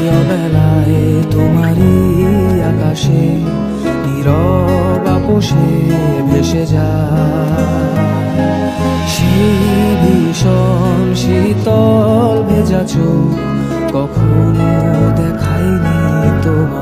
অবেলায় তোমারই আকাশে নীরব আপোষে ভেসে যায় সেই ভীষণ শীতল ভেজা চোখ কখনো দেখায়নি তোমার।